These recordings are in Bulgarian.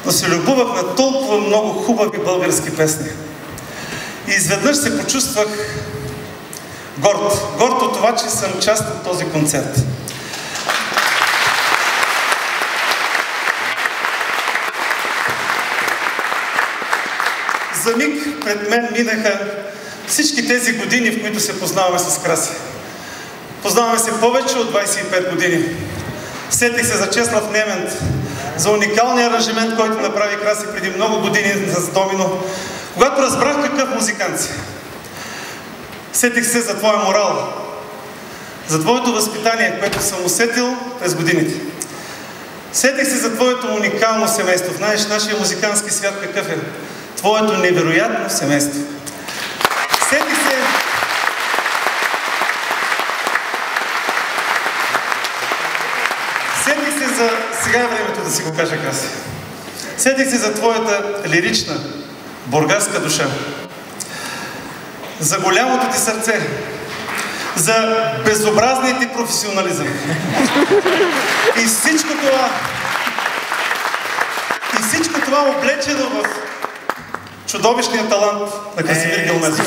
но се любовах на толкова много хубави български песни. И изведнъж се почувствах горд. Горд от това, че съм част от този концерт. За миг пред мен минаха всички тези години, в които се познаваме с Краси. Познаваме се повече от 25 години. Сетих се за Чеслав Немент, за уникалния аранжимент, който направи Краси преди много години с Домино, когато разбрах какъв музикант си. Сетих се за твоя морал, за твоето възпитание, което съм усетил през годините. Сетих се за твоето уникално семейство. Знаеш, нашия музикантски свят какъв е? Твоето невероятно семейство. Сетих се... Сетих се за... Сега е времето да си го кажа, Краси. Сетих се за твоята лирична, бургаска душа. За голямото ти сърце. За безобразния ти професионализъм. И всичко това облечено в чудовищния талант на Красимир Гилмезов.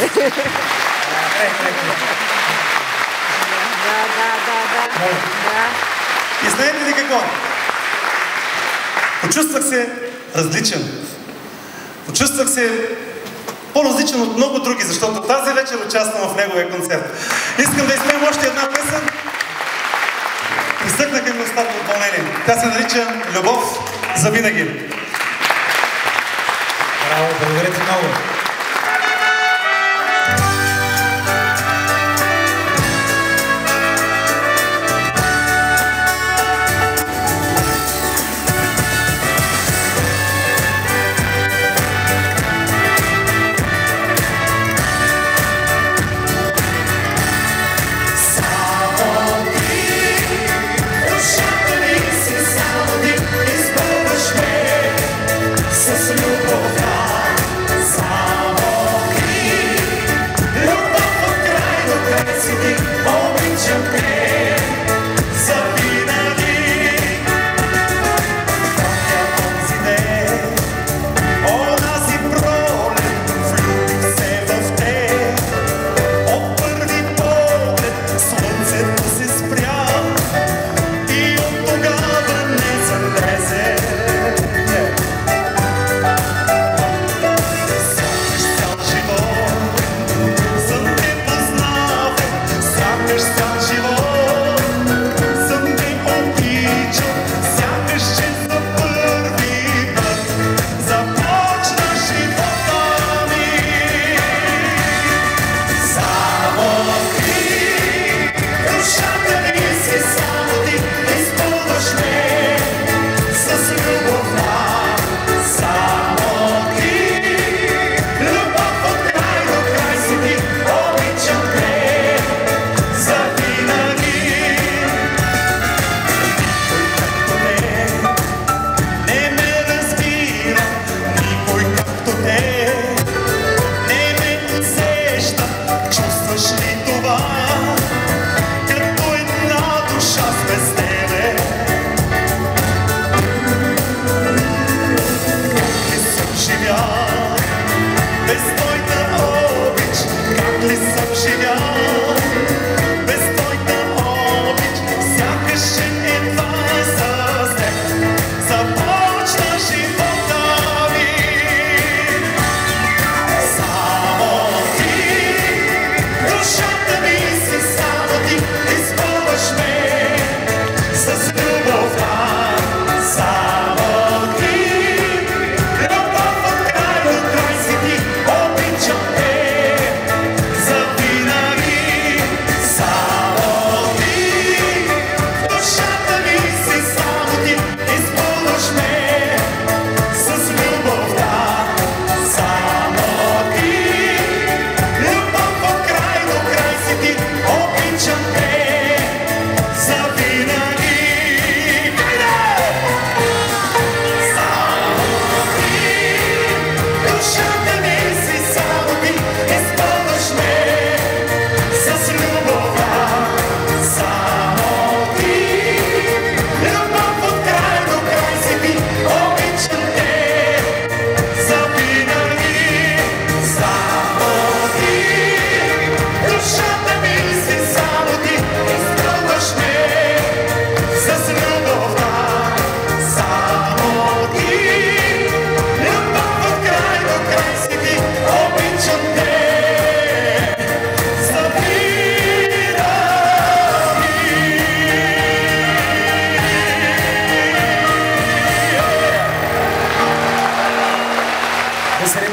И знаете ли какво? Почувствах се различен. Почувствах се по-различен от много други, защото тази вечер участвам в неговия концерт. Искам да изпеем още една песен. Изтъкнаха ми остатъчно допълнение. Тя се нарича "Любов за винаги". Браво, благодаря ти много. С любовта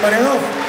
Маринов.